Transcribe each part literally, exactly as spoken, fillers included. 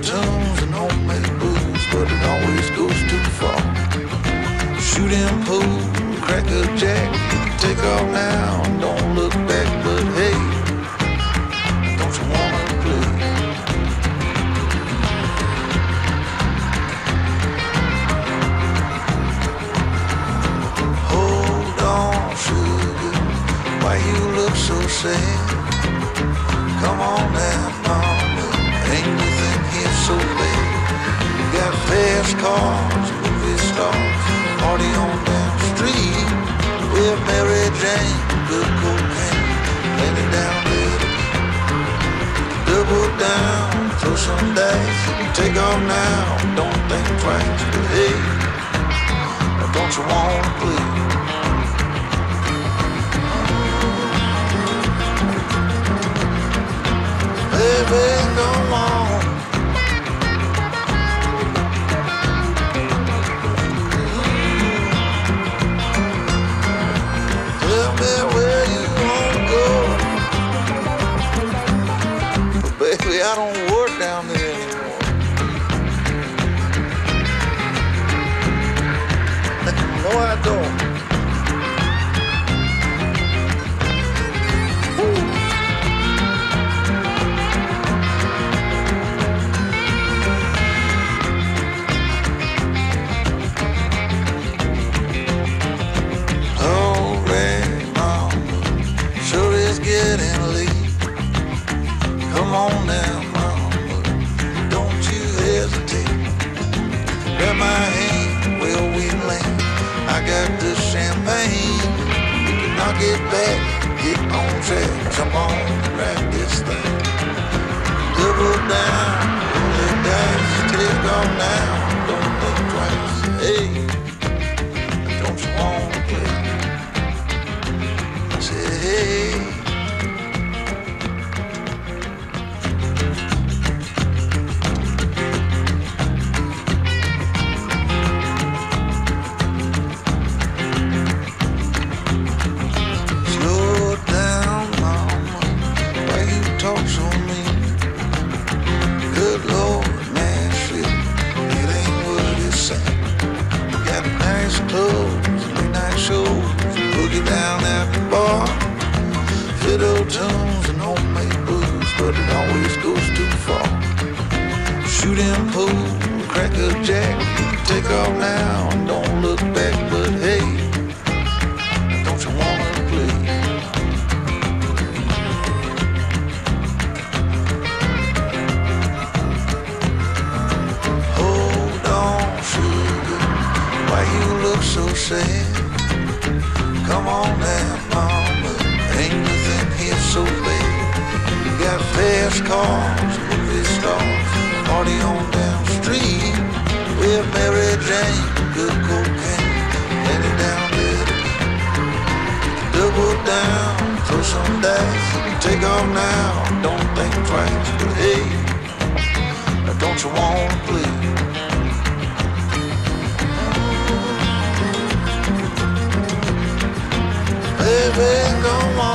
tunes and homemade booze, but it always goes too far. Shooting pool, crack a jack, take off now, don't look back, but hey, don't you wanna play? Hold on, sugar, why you look so sad? Come on now, mama, ain't nothing here so bad. You got fast cars, movie stars, party on down the street with Mary Jane, good cocaine, lay it down there. Double down, throw some dice, take off now, don't think twice, but hey, don't you wanna play? Baby, come on. Tell me where you wanna go. But baby, I don't work down there anymore. No, I don't. Come on now, mama, don't you hesitate. Grab my hand, where we land. I got the champagne. We can knock it back, get on track. Jump on, ride this thing. Double down, roll the dice, take off now. Don't think twice. Hey, don't you wanna play? I said, hey. Tunes and homemade booze, but it always goes too far. Shooting pool, crack a jack, take off now, don't look back, but hey, don't you wanna play? Hold on, sugar, why you look so sad? Come on now, mama, ain't nothing here so bad. You got fast cars, movie stars, party on down the street with Mary Jane, good cocaine, lay it down there. Double down, throw some dice, take off now, don't think twice, but hey, don't you wanna play? Baby, come on.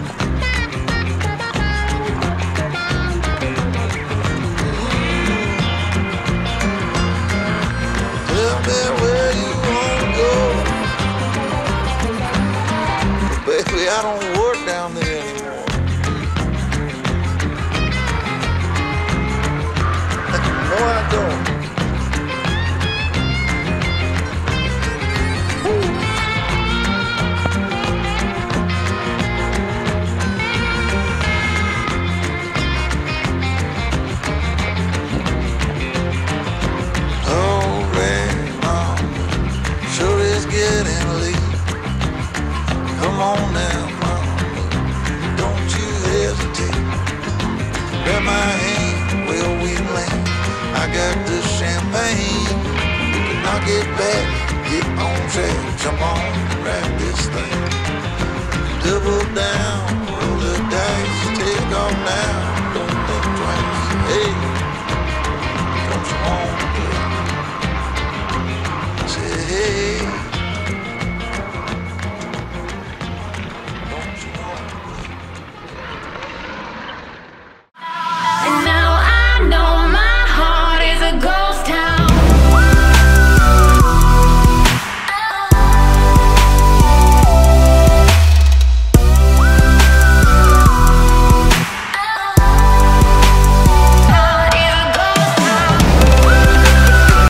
Tell me where you wanna go. But baby, I don't work down there anymore. No, I don't. Come on now, mama, don't you hesitate. Grab my hand, where we land. I got the champagne. We can knock it back, get on track. Jump on, ride this thing. Double down, roll the dice, take off now.